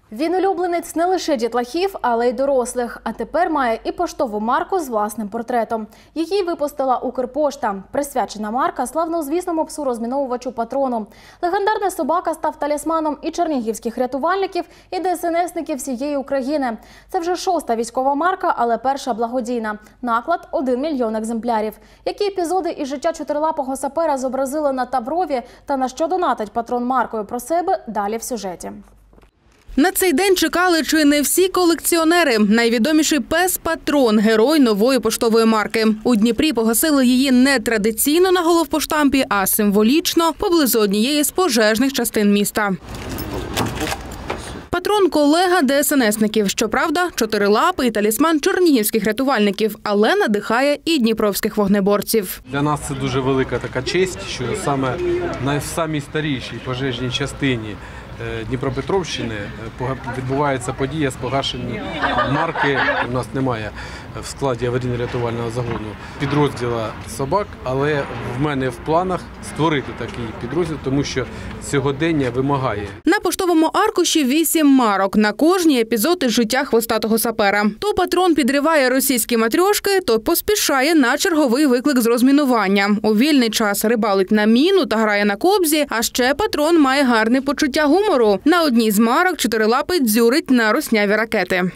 Він улюбленець не лише дітлахів, але й дорослих. А тепер має і поштову марку з власним портретом. Її випустила Укрпошта. Присвячена марка славнозвісному псу-розміновувачу Патрону. Легендарна собака став талісманом і чернігівських рятувальників, і ДСНСників всієї України. Це вже 6-та військова марка, але перша благодійна. Наклад – 1 мільйон екземплярів. Які епізоди із життя чотирилапого сапера зобразили на таврові та на що донатить Патрон маркою про себе – далі в сюжеті. На цей день чекали чи не всі колекціонери. Найвідоміший пес Патрон – герой нової поштової марки. У Дніпрі погасили її не традиційно на головпоштампі, а символічно поблизу однієї з пожежних частин міста. Патрон – колега ДСНСників. Щоправда, чотирилапий талісман чернігівських рятувальників, але надихає і дніпровських вогнеборців. Для нас це дуже велика така честь, що саме в самій старішій пожежній частині Дніпропетровщини відбувається подія з погашення марки. У нас немає в складі аварійно-рятувального загону підрозділу собак, але в мене в планах створити такий підрозділ, тому що сьогодення вимагає. На поштовому аркуші 8 марок. На кожній епізод із життя хвостатого сапера. То Патрон підриває російські матрьошки, то поспішає на черговий виклик з розмінування. У вільний час рибалить на міну та грає на кобзі, а ще Патрон має гарне почуття гумору. На одній з марок чотирилапий дзюрить на русняві ракети.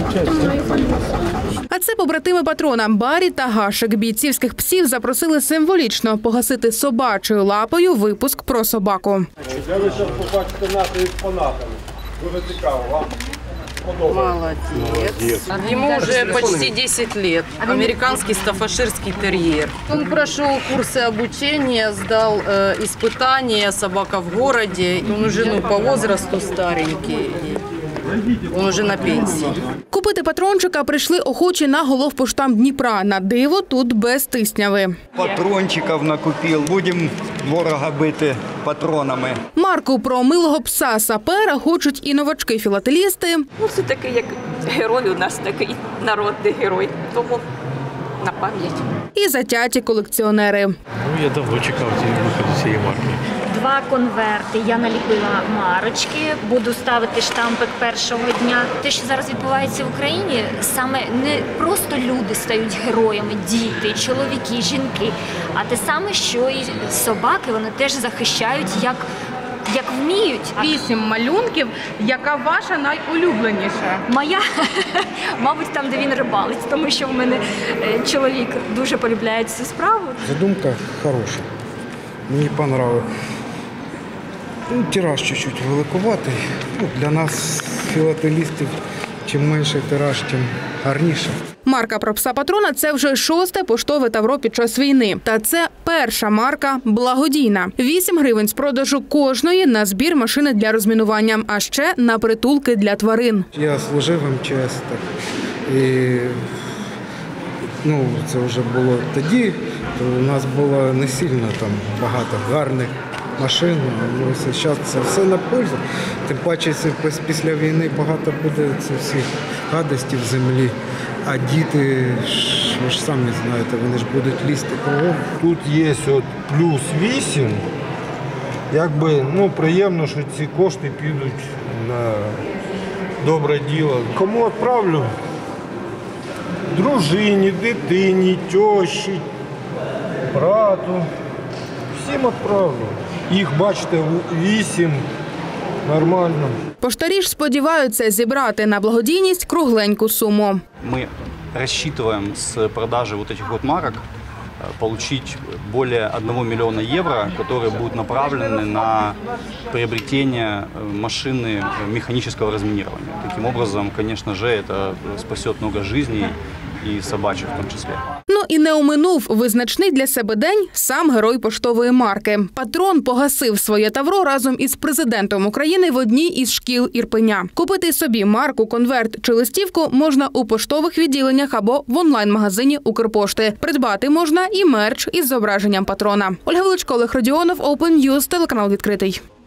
А це побратими Патрона – Барі та Гашик. Бійцівських псів запросили символічно погасити собачою лапою випуск про собаку. Я ви зараз побачите наші експонати. Дуже цікаво, вам подобається. Молодец. Ему уже почти 10 лет. Американский стаффордширский терьер. Он прошел курсы обучения, сдал испытания, собака в городе. Он уже по возрасту старенький. Он уже на пенсії. Купити патрончика прийшли охочі на головпоштамп Дніпра. На диво тут без тисняви. Патрончиків накупив. Будемо ворога бити патронами. Марку про милого пса-сапера хочуть і новачки-філателісти. Це такий, як герой у нас, такий народний герой. Тому на пам'ять. І затяті колекціонери. Я давно чекав виходу цієї марки. 2 конверти я наліпила марочки, буду ставити штампик першого дня. Те, що зараз відбувається в Україні, саме не просто люди стають героями, діти, чоловіки, жінки, а те саме, що і собаки, вони теж захищають, як вміють. 8 малюнків. Яка ваша найулюбленіша? Моя, мабуть, там, де він рибалить, тому що в мене чоловік дуже полюбляє цю справу. Задумка хороша. Мені понравилось. Тираж чуть-чуть великуватий. Для нас, філателістів, чим менший тираж, тим гарніше. Марка про пса Патрона – це вже 6-те поштове тавро під час війни. Та це перша марка благодійна. 8 гривень з продажу кожної на збір машини для розмінування, а ще на притулки для тварин. Я служив МЧС, і це вже було тоді, то у нас було не сильно багато гарних машин. Зараз це все на пользу. Тим паче, після війни багато буде всіх гадостей в землі. А діти, ви ж самі знаєте, вони ж будуть лізти кругом. Тут є плюс 8. Приємно, що ці кошти підуть на добре діло. Кому відправлю? Дружині, дитині, тещі, брату. Всім відправлю. Їх, бачите, 8. Нормально. Поштарі ж сподіваються зібрати на благодійність кругленьку суму. Ми розраховуємо з продажі цих марок получить более 1 миллиона евро, которые будут направлены на приобретение машины механического разминирования. Таким образом, конечно же, это спасет много жизней і собачих в тому числі. Ну і не оминув визначний для себе день сам герой поштової марки. Патрон погасив своє тавро разом із президентом України в одній із шкіл Ірпеня. Купити собі марку, конверт чи листівку можна у поштових відділеннях або в онлайн-магазині Укрпошти. Придбати можна і мерч із зображенням Патрона. Ольга Величко, Олег Родіонов, Open News, телеканал «Відкритий».